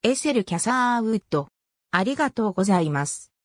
エセル・キャサーウッド。ありがとうございます。